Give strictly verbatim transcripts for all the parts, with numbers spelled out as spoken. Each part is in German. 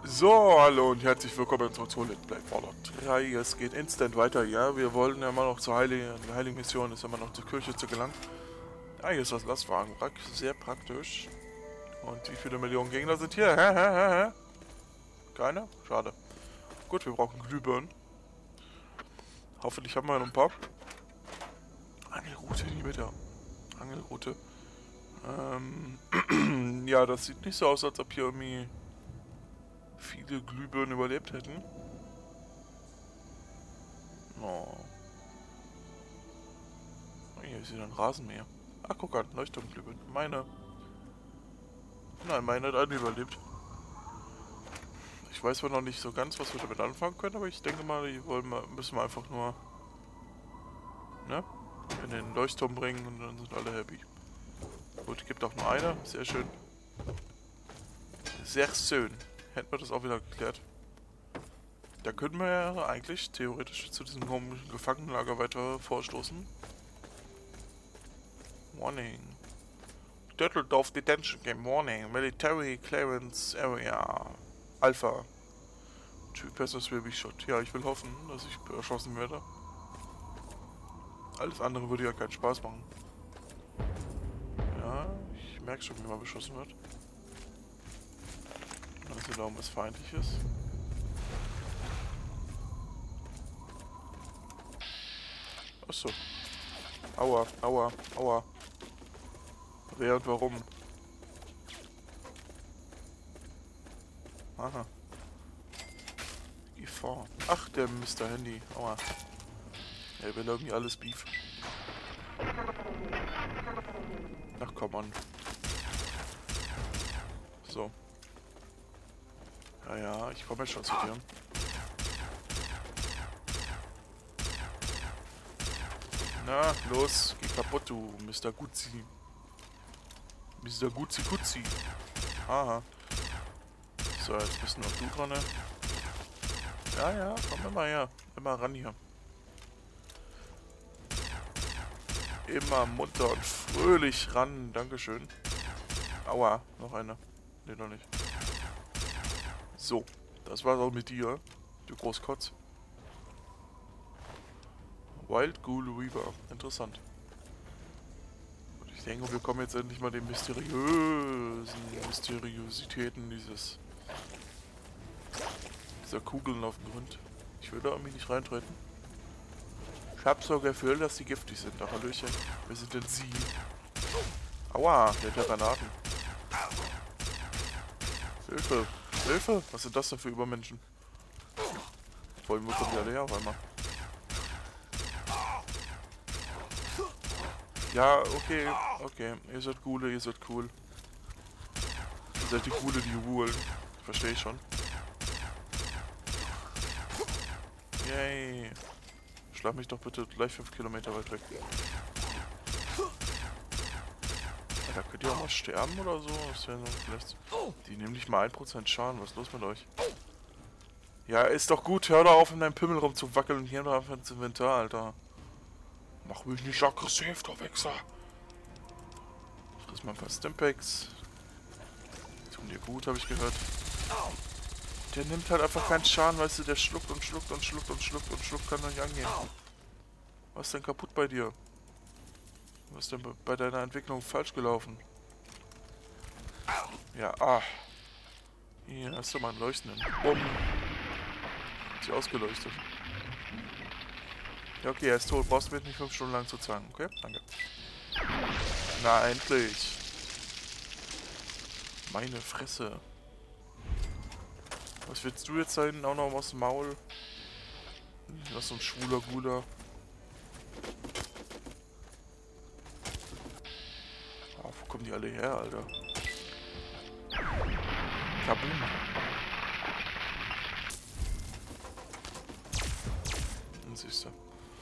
So, hallo und herzlich willkommen zurück zu Let's Play Fallout drei. Es geht instant weiter, ja. Wir wollen ja immer noch zur Heiligen, die Heiligen Mission ist immer noch zur Kirche zu gelangen. Ah, hier ist das Lastwagenwrack, sehr praktisch. Und wie viele Millionen Gegner sind hier? Hä, hä, hä, hä? Keine? Schade. Gut, wir brauchen Glühbirnen. Hoffentlich haben wir noch ein paar. Angelrute, nie wieder. Angelrute. Ähm, ja, das sieht nicht so aus, als ob hier irgendwie viele Glühbirnen überlebt hätten. Oh. Hier ist wieder ein Rasenmäher. Ach, guck an, Leuchtturmglühbirnen. Meine. Nein, meine hat eine überlebt. Ich weiß zwar noch nicht so ganz, was wir damit anfangen können, aber ich denke mal, die wollen wir, müssen wir einfach nur ne, in den Leuchtturm bringen und dann sind alle happy. Gut, gibt auch nur eine. Sehr schön. Sehr schön. Hätten wir das auch wieder geklärt. Da können wir ja eigentlich theoretisch zu diesem komischen Gefangenenlager weiter vorstoßen. Warning. Turtledorf Detention Game. Warning. Military Clearance Area. Alpha. Two persons will be shot. Ja, ich will hoffen, dass ich erschossen werde. Alles andere würde ja keinen Spaß machen. Ja, ich merke schon, wie man beschossen wird. Also da um was Feindliches. Achso. Aua, aua, aua. Wer und warum? Aha. Gefahr. Ach, der Mister Handy. Aua. Er will irgendwie alles Beef. Ach, komm an. So. Ja, ja, ich komme jetzt schon zu dir. Na, los, geh kaputt, du Mister Guzzi. Mister Guzzi Guzzi. Aha. So, jetzt bist noch du dran, ne? Ja, ja, komm immer her. Immer ran hier. Immer munter und fröhlich ran. Dankeschön. Aua, noch eine. Ne, noch nicht. So, das war's auch mit dir, du Großkotz. Wild Ghoul Reaver. Interessant. Und ich denke, wir kommen jetzt endlich mal den mysteriösen Mysteriositäten dieses dieser Kugeln auf den Grund. Ich will da irgendwie nicht reintreten. Ich hab so ein Gefühl, dass sie giftig sind. Ach, Hallöchen. Wer sind denn sie? Aua, der hat ja Granaten. Hilfe! Hilfe! Was sind das denn für Übermenschen? Vor allem, wo kommen die alle her auf einmal? Ja, okay, okay. Ihr seid Ghule, ihr seid cool. Ihr seid die Ghule, die rulen. Verstehe ich schon. Yay. Schlag mich doch bitte gleich fünf Kilometer weit weg. Ja, da könnt ihr auch mal sterben oder so. Das wäre so vielleicht. Die nehmen nicht mal ein Prozent Schaden. Was ist los mit euch? Ja, ist doch gut. Hör doch auf, in deinem Pimmel rumzuwackeln und hier noch einfach ins Inventar, Alter. Mach mich nicht aggressiv, der Wichser. Friss mal ein paar Stimpaks. Tun dir gut, habe ich gehört. Der nimmt halt einfach keinen Schaden, weißt du, der schluckt und schluckt und schluckt und schluckt und schluckt, kann doch nicht angehen. Was ist denn kaputt bei dir? Was ist denn bei deiner Entwicklung falsch gelaufen? Ja, ah. Hier hast du mal einen Leuchtenden. Bumm. Hat sie ausgeleuchtet. Ja, okay, er ist tot. Brauchst du mir nicht fünf Stunden lang zu zeigen, okay? Danke. Na, endlich. Meine Fresse. Was willst du jetzt da hinten auch noch aus dem Maul? Das ist so ein schwuler Guder. Oh, wo kommen die alle her, Alter? Kabum. Dann siehst du.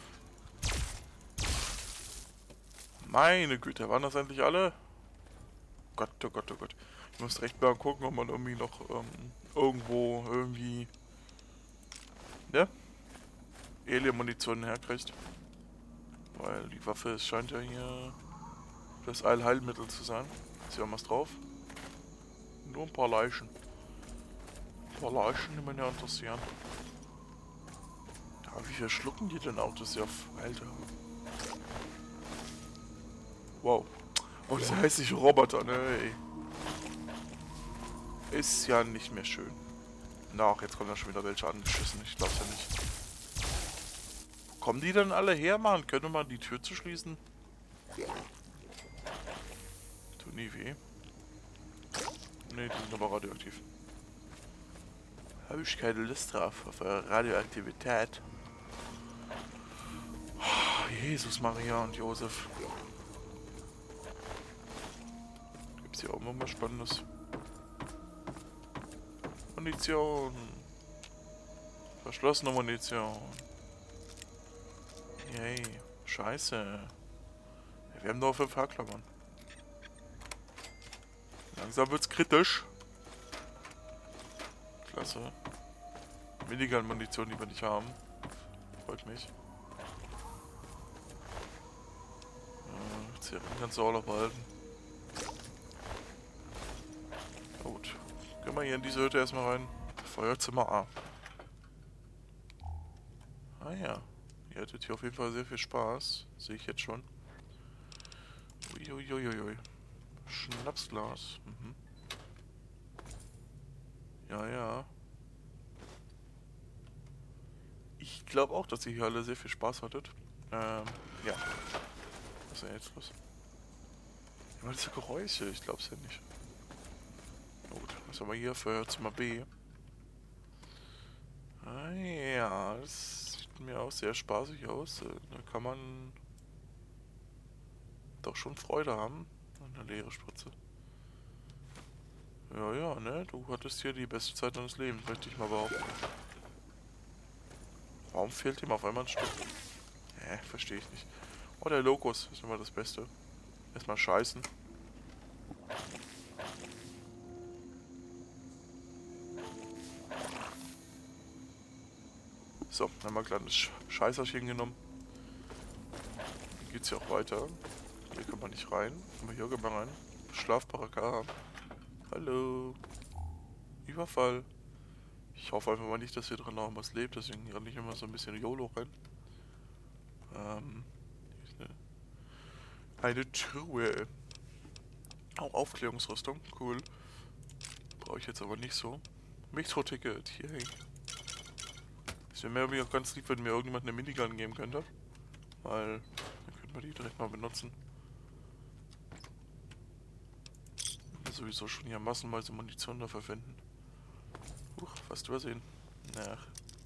Meine Güte, waren das endlich alle? Gott, oh Gott, oh Gott. Ich muss recht mal gucken, ob man irgendwie noch ähm, irgendwo irgendwie ne? Alien-Munition herkriegt. Weil die Waffe ist, scheint ja hier das Allheilmittel zu sein. Ist ja was drauf. Nur ein paar Leichen. Verleichen, die mich ja interessieren. Ja, wie viel schlucken die denn auch das ja, Alter? Wow. Oh, dieser hässliche Roboter, ne, ey. Ist ja nicht mehr schön. Na, ach, jetzt kommen da schon wieder welche angeschissen. Ich glaub's ja nicht. Wo kommen die denn alle her, Mann? Können wir mal die Tür zu schließen? Tut nie weh. Ne, die sind aber radioaktiv. Habe ich keine Lust drauf, auf Radioaktivität. Oh, Jesus, Maria und Josef. Gibt's hier auch immer was Spannendes? Munition. Verschlossene Munition. Yay. Scheiße. Ja, wir haben nur fünf Haarklammern. Langsam wird's kritisch. Klasse. Minigun-Munition, die wir nicht haben. Freut mich. Äh, Zieren kannst du auch noch behalten. Gut. Gehen wir hier in diese Hütte erstmal rein. Feuerzimmer A. Ah ja. Ihr hattet hier auf jeden Fall sehr viel Spaß. Sehe ich jetzt schon. Uiuiuiui. Schnapsglas. Mhm. Ja, ja. Ich glaube auch, dass ihr hier alle sehr viel Spaß hattet. Ähm, ja. Was ist denn jetzt los? Immer diese Geräusche, ich glaube es ja nicht. Gut, was haben wir hier für Zimmer B? Ah ja, das sieht mir auch sehr spaßig aus. Da kann man doch schon Freude haben. Eine leere Spritze. Ja, ja, ne? Du hattest hier die beste Zeit deines Lebens, möchte ich mal behaupten. Warum fehlt ihm auf einmal ein Stück? Hä, verstehe ich nicht. Oh, der Lokus ist immer das Beste. Erstmal scheißen. So, dann haben wir ein kleines Scheißerchen genommen. Dann geht's ja auch weiter. Hier kann man nicht rein. Aber hier können wir rein. Schlafbaraka. Hallo. Überfall. Ich hoffe einfach mal nicht, dass hier drin noch was lebt. Deswegen renne ich immer so ein bisschen YOLO rein. Ähm. Hier ist eine, eine Truhe. Auch Aufklärungsrüstung. Cool. Brauche ich jetzt aber nicht so. Metro-Ticket. Hier. Es wäre mir irgendwie auch ganz lieb, wenn mir irgendjemand eine Minigun geben könnte. Weil dann könnten wir die direkt mal benutzen. Wir sowieso schon hier massenweise Munition dafür finden. Huch, fast übersehen. Ach.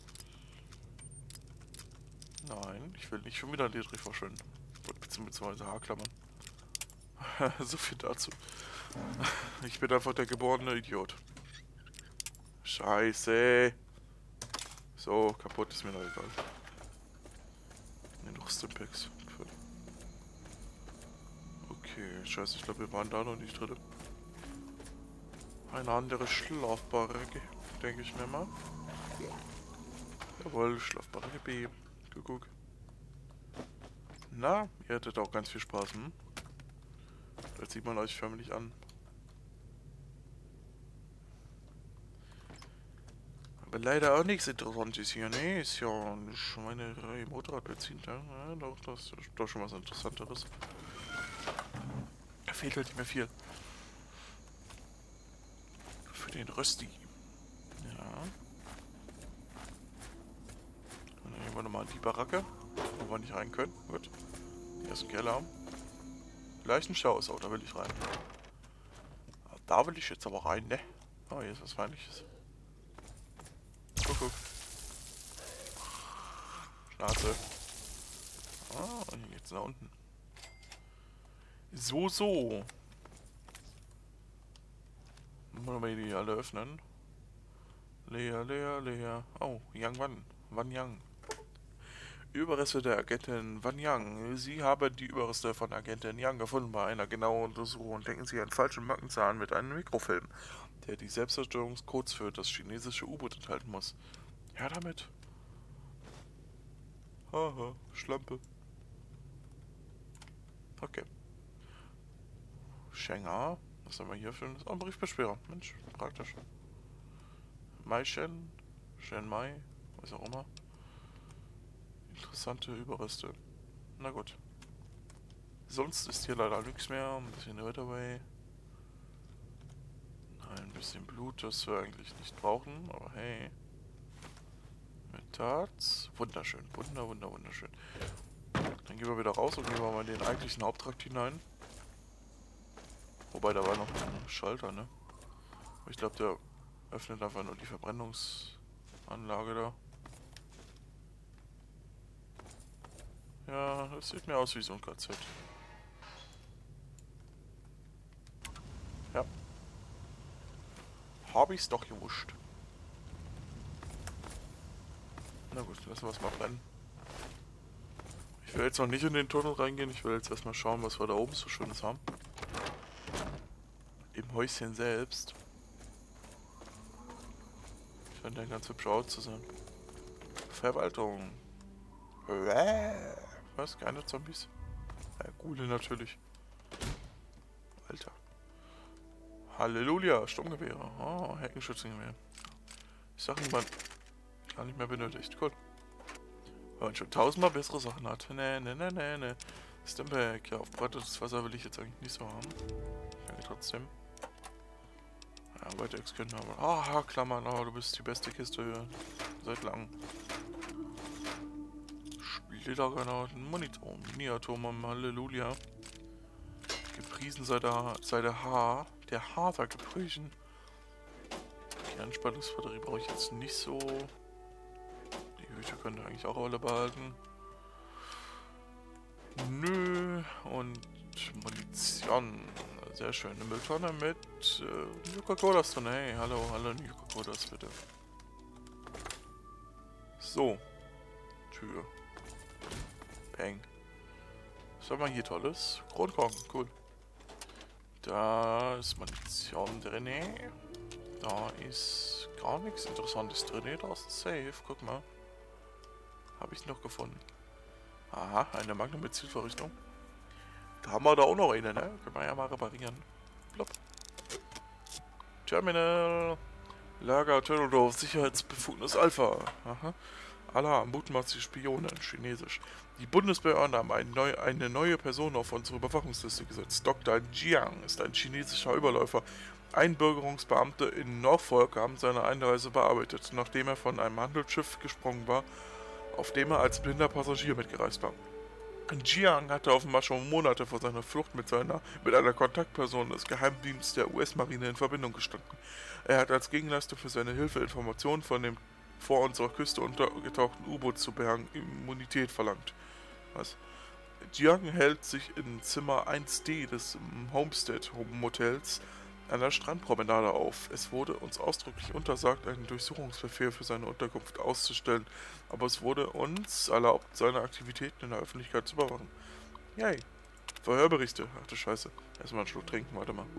Nein, ich will nicht schon wieder Ledrich verschwenden. Beziehungsweise Haarklammern. So viel dazu. Ich bin einfach der geborene Idiot. Scheiße. So, kaputt ist mir noch egal. Ne, noch Stimpaks. Okay, scheiße, ich glaube, wir waren da noch nicht drin. Eine andere Schlafbaracke, denke ich mir mal. Jawohl, Schlafbaracke B. Guck. Na, ihr hattet auch ganz viel Spaß, hm? Das sieht man euch förmlich an. Aber leider auch nichts Interessantes hier, ne? Ist ja eine Schweinerei. Motorradbenzin, ja? Ja, doch, das ist doch schon was Interessanteres. Da fehlt halt nicht mehr viel. Für den Rösti. Ja. Und dann gehen wir nochmal in die Baracke, wo wir nicht rein können. Gut. Hier ist ein Keller. Gleich ein Schauhaus, da will ich rein. Da will ich jetzt aber rein, ne? Oh, hier ist was Feindliches. Guck, guck. Schnauze. Ah, und hier geht's nach unten. So, so. Wollen wir die alle öffnen? Lea, Lea, Lea. Oh, Yang Wan. Wan Yang. Überreste der Agentin Wan Yang. Sie haben die Überreste von Agentin Yang gefunden bei einer genauen Untersuchung und denken Sie einen falschen Backenzahn mit einem Mikrofilm, der die Selbstzerstörungscodes für das chinesische U-Boot enthalten muss. Ja, damit. Haha, Schlampe. Okay. Schengar. Was haben wir hier für ein oh, Briefbeschwerer? Mensch, praktisch. Mai-Shen, Shen Mai, was auch immer. Interessante Überreste. Na gut. Sonst ist hier leider nichts mehr. Ein bisschen Redaway. Ein bisschen Blut, das wir eigentlich nicht brauchen, aber hey. Metats. Wunderschön. Wunder, wunder, wunderschön. Dann gehen wir wieder raus und gehen wir mal in den eigentlichen Haupttrakt hinein. Wobei, da war noch ein Schalter, ne? Aber ich glaube, der öffnet einfach nur die Verbrennungsanlage da. Ja, das sieht mir aus wie so ein K Z. Ja. Hab ich's doch gewusst. Na gut, lassen wir es mal brennen. Ich will jetzt noch nicht in den Tunnel reingehen. Ich will jetzt erstmal schauen, was wir da oben so Schönes haben. Im Häuschen selbst. Scheint ein ganz hübscher Ort zu sein. Verwaltung. Was? Keine Zombies? Ja, Gule natürlich. Alter. Halleluja, Sturmgewehre. Oh, Heckenschützengewehr. Ich sag niemand. Gar nicht mehr benötigt. Cool. Weil man schon tausendmal bessere Sachen hat. Ne, ne, ne, ne, ne. Stimback. Ja, aufbereitetes Wasser will ich jetzt eigentlich nicht so haben. Danke trotzdem. Ja, weiter Ex können wir. Ah, Klammern. Oh, du bist die beste Kiste seit langem. Splittergranaten, Monitor, Mini-Atome, Halleluja. Gepriesen sei der, sei der Haar. Der Haar war gepriesen. Kernspannungsbatterie brauche ich jetzt nicht so. Die Hüte könnte eigentlich auch alle behalten. Nö. Und Munition. Sehr schön. Eine Mülltonne mit äh, Nuka-Colas drin. Hey, hallo, hallo, Nuka-Colas bitte. So. Tür. Peng. Was haben wir hier Tolles? Kronkorken, cool. Da ist Munition drin. Da ist gar nichts Interessantes drin. Da ist ein Safe. Guck mal. Habe ich noch gefunden. Aha, eine Magnum mit Zielverrichtung. Da haben wir da auch noch eine, ne? Können wir ja mal reparieren. Plopp. Terminal. Lager Turtledorf, Sicherheitsbefugnis Alpha. Aha. Alarm, mutmaßliche Spione, Chinesisch. Die Bundesbehörden haben eine neue, eine neue Person auf unsere Überwachungsliste gesetzt. Doktor Jiang ist ein chinesischer Überläufer. Einbürgerungsbeamte in Norfolk haben seine Einreise bearbeitet, nachdem er von einem Handelsschiff gesprungen war, auf dem er als blinder Passagier mitgereist war. Jiang hatte offenbar schon Monate vor seiner Flucht mit, seiner, mit einer Kontaktperson des Geheimdienstes der U S-Marine in Verbindung gestanden. Er hat als Gegenleistung für seine Hilfe Informationen von dem vor unserer Küste untergetauchten U-Boot zu bergen Immunität verlangt. Was? Jiang hält sich in Zimmer eins D des Homestead Motels an der Strandpromenade auf. Es wurde uns ausdrücklich untersagt, einen Durchsuchungsbefehl für seine Unterkunft auszustellen, aber es wurde uns erlaubt, seine Aktivitäten in der Öffentlichkeit zu überwachen. Yay. Verhörberichte. Ach du Scheiße. Erstmal einen Schluck trinken, warte mal.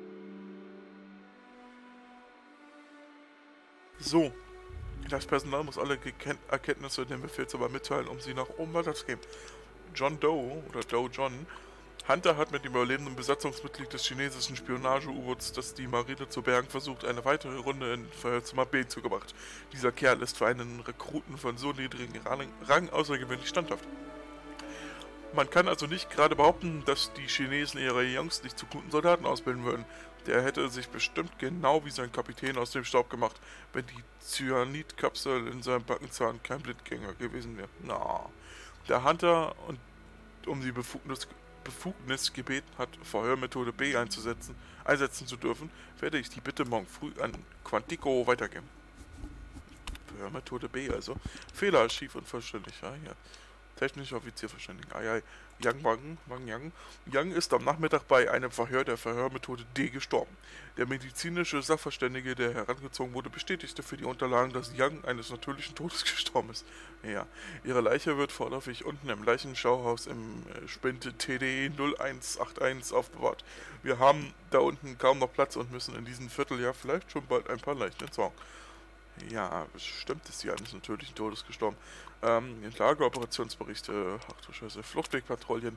So. Das Personal muss alle Geken Erkenntnisse dem Befehlshaber mitteilen, um sie nach oben weiterzugeben. John Doe, oder Doe John, Hunter hat mit dem überlebenden Besatzungsmitglied des chinesischen Spionage-U-Boots, das die Marine zu bergen versucht, eine weitere Runde in Verhörzimmer B zugebracht. Dieser Kerl ist für einen Rekruten von so niedrigen Rang, Rang außergewöhnlich standhaft. Man kann also nicht gerade behaupten, dass die Chinesen ihre Jungs nicht zu guten Soldaten ausbilden würden. Der hätte sich bestimmt genau wie sein Kapitän aus dem Staub gemacht, wenn die Cyanidkapsel in seinem Backenzahn kein Blindgänger gewesen wäre. Na, der Hunter und um die Befugnis, Befugnis gebeten hat, Verhörmethode B einzusetzen, einsetzen zu dürfen, werde ich die Bitte morgen früh an Quantico weitergeben. Verhörmethode B also. Fehler, schief und vollständig. Ah, ja. Technischer Offizier verständigen. Ah, ja. Yang Wang, Wang Yang. Yang ist am Nachmittag bei einem Verhör der Verhörmethode D gestorben. Der medizinische Sachverständige, der herangezogen wurde, bestätigte für die Unterlagen, dass Yang eines natürlichen Todes gestorben ist. Ja, ihre Leiche wird vorläufig unten im Leichenschauhaus im Spinde T D null eins acht eins aufbewahrt. Wir haben da unten kaum noch Platz und müssen in diesem Vierteljahr vielleicht schon bald ein paar Leichen entsorgen. Ja, bestimmt ist sie eines natürlichen Todes gestorben. Ähm, Lageroperationsberichte, ach du Scheiße, Fluchtwegpatrouillen,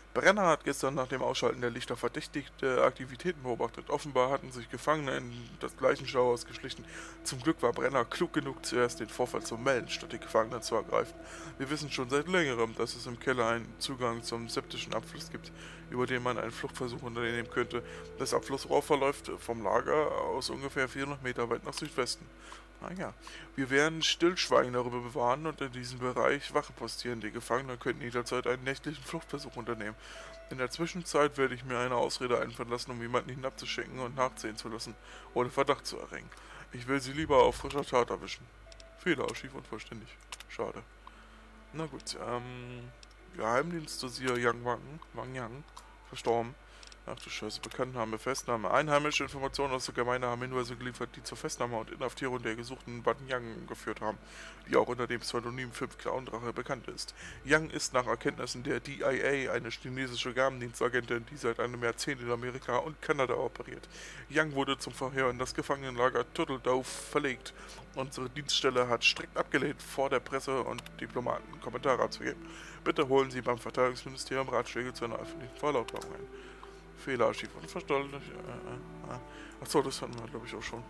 Brenner hat gestern nach dem Ausschalten der Lichter verdächtige Aktivitäten beobachtet. Offenbar hatten sich Gefangene in das Leichenschauhaus geschlichen. Zum Glück war Brenner klug genug, zuerst den Vorfall zu melden, statt die Gefangenen zu ergreifen. Wir wissen schon seit längerem, dass es im Keller einen Zugang zum septischen Abfluss gibt, über den man einen Fluchtversuch unternehmen könnte. Das Abflussrohr verläuft vom Lager aus ungefähr vierhundert Meter weit nach Südwesten. Naja, wir werden Stillschweigen darüber bewahren und in diesem Bereich Wache postieren. Die Gefangenen könnten jederzeit einen nächtlichen Fluchtversuch unternehmen. In der Zwischenzeit werde ich mir eine Ausrede einfallen lassen, um jemanden hinabzuschicken und nachsehen zu lassen, ohne Verdacht zu erregen. Ich will sie lieber auf frischer Tat erwischen. Fehler, schief und vollständig. Schade. Na gut, ähm... Geheimdienstdosier Yang Wang, Wang Yang, verstorben. Ach du Scheiße, Bekanntnahme, Festnahme. Einheimische Informationen aus der Gemeinde haben Hinweise geliefert, die zur Festnahme und Inhaftierung der gesuchten Ban Yang geführt haben, die auch unter dem Pseudonym fünf Clown-Drache bekannt ist. Yang ist nach Erkenntnissen der D I A eine chinesische Geheimdienstagentin, die seit einem Jahrzehnt in Amerika und Kanada operiert. Yang wurde zum Verhör in das Gefangenenlager Turtledove verlegt. Unsere Dienststelle hat strikt abgelehnt, vor der Presse und Diplomaten Kommentare abzugeben. Bitte holen Sie beim Verteidigungsministerium Ratschläge zu einer öffentlichen Vorlautbarung ein. Fehler, schief und verstollen. Äh, äh, äh. Achso, das hatten wir, glaube ich, auch schon.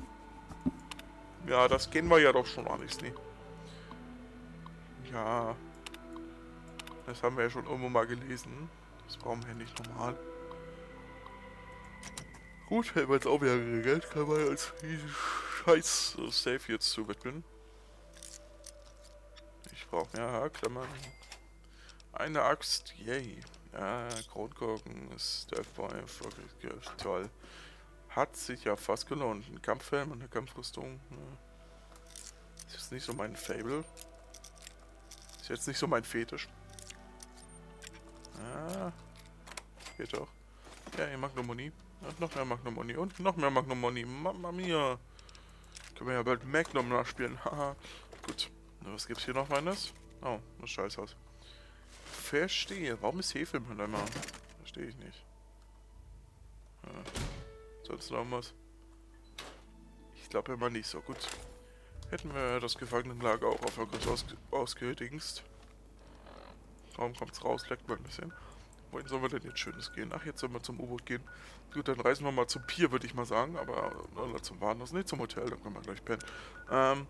Ja, das kennen wir ja doch schon alles, ne? Ja. Das haben wir ja schon irgendwo mal gelesen. Das brauchen wir nicht normal. Gut, hätten wir jetzt auch wieder geregelt. Kann man als scheiß Safe jetzt zu widmen. Ich brauche mehr Klammern. Eine Axt, yay. Ja, Kronkorken, Stealthboy, toll. Hat sich ja fast gelohnt. Ein Kampfhelm und eine Kampfrüstung. Ja. Ist jetzt nicht so mein Fable. Ist jetzt nicht so mein Fetisch. Ja. Geht doch. Ja, hier Magnumoni. Und noch mehr Magnumoni. Und noch mehr Magnumoni. Mamma mia. Können wir ja bald Magnum nachspielen. Haha. Gut. Was gibt's hier noch meines? Oh, das Scheißhaus. Verstehe. Warum ist Hefemüll immer? Verstehe ich nicht. Ja. Sonst noch was? Ich glaube immer nicht so gut. Hätten wir das Gefangenenlager auch erfolgreich aus ausgedingst. Warum kommt's raus? Leckt mal ein bisschen. Wohin sollen wir denn jetzt Schönes gehen? Ach, jetzt sollen wir zum U-Boot gehen. Gut, dann reisen wir mal zum Pier, würde ich mal sagen. Aber oder zum Bahnhof. Ne, zum Hotel, dann können wir gleich pennen. Ähm...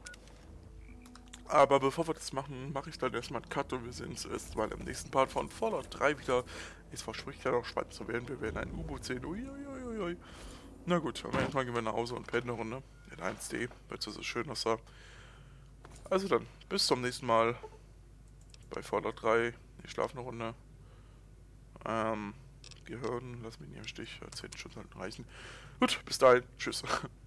Aber bevor wir das machen, mache ich dann erstmal einen Cut und wir sehen uns erst mal im nächsten Part von Fallout drei wieder. Es verspricht ja noch spannend zu werden. Wir werden ein U-Boot sehen. Uiuiuiui. Na gut, aber erstmal gehen wir nach Hause und pennen eine Runde. In eins D, weil es so schön aussah. Also dann, bis zum nächsten Mal bei Fallout drei. Ich schlafe eine Runde. Ähm, wir hören, lass mich nicht im Stich. zehn Stunden sollten reichen. Gut, bis dahin. Tschüss.